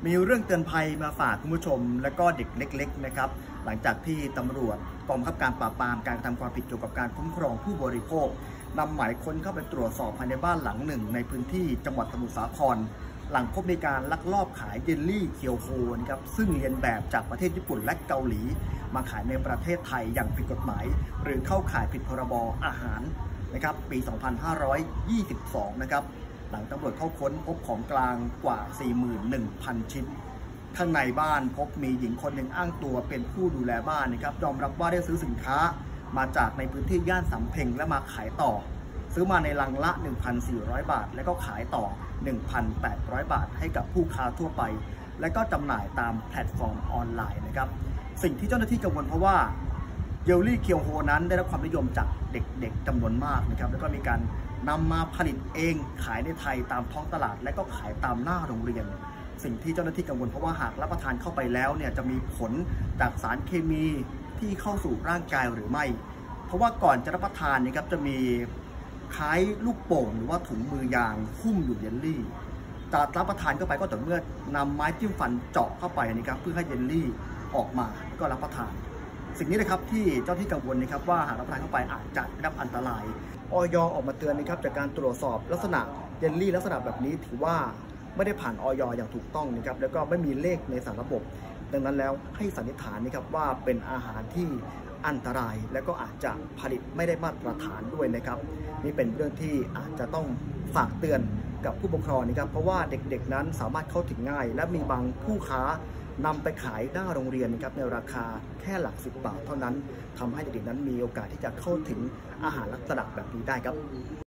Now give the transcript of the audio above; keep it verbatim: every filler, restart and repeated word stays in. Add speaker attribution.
Speaker 1: มีเรื่องเตือนภัยมาฝากคุณผู้ชมและก็เด็กเล็กๆนะครับหลังจากที่ตำรวจกองบังคับการปราบปรามการกระทำความผิดเกี่ยวกับการคุ้มครองผู้บริโภคนำหมายค้นเข้าไปตรวจสอบภายในบ้านหลังหนึ่งในพื้นที่จังหวัดสมุทรสาครหลังพบมีการลักลอบขายเยลลี่เคียวโฮนะครับซึ่งเรียนแบบจากประเทศญี่ปุ่นและเกาหลีมาขายในประเทศไทยอย่างผิดกฎหมายหรือเข้าข่ายผิดพรบอาหารนะครับปี สองพันห้าร้อยยี่สิบสอง นะครับหลังตำรวจเข้าค้นพบของกลางกว่า สี่หมื่นหนึ่งพัน ชิ้นข้างในบ้านพบมีหญิงคนหนึ่งอ้างตัวเป็นผู้ดูแลบ้านนะครับยอมรับว่าได้ซื้อสินค้ามาจากในพื้นที่ย่านสำเพ็งและมาขายต่อซื้อมาในลังละ หนึ่งพันสี่ร้อย บาทแล้วก็ขายต่อ หนึ่งพันแปดร้อย บาทให้กับผู้ค้าทั่วไปและก็จำหน่ายตามแพลตฟอร์มออนไลน์นะครับสิ่งที่เจ้าหน้าที่กังวลเพราะว่าเยลลี่เคียวโฮนั้นได้รับความนิยมจากเด็กๆจำนวนมากนะครับแล้วก็มีการนำมาผลิตเองขายในไทยตามท้องตลาดและก็ขายตามหน้าโรงเรียนสิ่งที่เจ้าหน้าที่กังวลเพราะว่าหากรับประทานเข้าไปแล้วเนี่ยจะมีผลจากสารเคมีที่เข้าสู่ร่างกายหรือไม่เพราะว่าก่อนจะรับประทานนะครับจะมีคล้ายลูกโป่งหรือว่าถุงมือยางหุ้มอยู่เยลลี่จะรับประทานเข้าไปก็ต่อเมื่อนำไม้จิ้มฟันเจาะเข้าไปนะครับเพื่อให้เยลลี่ออกมาก็รับประทานสิ่งนี้นะครับที่เจ้าที่กังวลนะครับว่าหากรับประทานเข้าไปอาจจะได้รับอันตรายอย.ออกมาเตือนนะครับจากการตรวจสอบลักษณะเยลลี่ลักษณะแบบนี้ถือว่าไม่ได้ผ่านอย.อย่างถูกต้องนะครับแล้วก็ไม่มีเลขในสารระบบดังนั้นแล้วให้สันนิษฐานนะครับว่าเป็นอาหารที่อันตรายและก็อาจจะผลิตไม่ได้มาตรฐานด้วยนะครับนี่เป็นเรื่องที่อาจจะต้องฝากเตือนกับผู้ปกครองนะครับเพราะว่าเด็กๆนั้นสามารถเข้าถึงง่ายและมีบางผู้ค้านำไปขายหน้าโรงเรียนนะครับในราคาแค่หลักสิบบาทเท่านั้นทำให้เด็กๆนั้นมีโอกาสที่จะเข้าถึงอาหารลักษณะแบบนี้ได้ครับ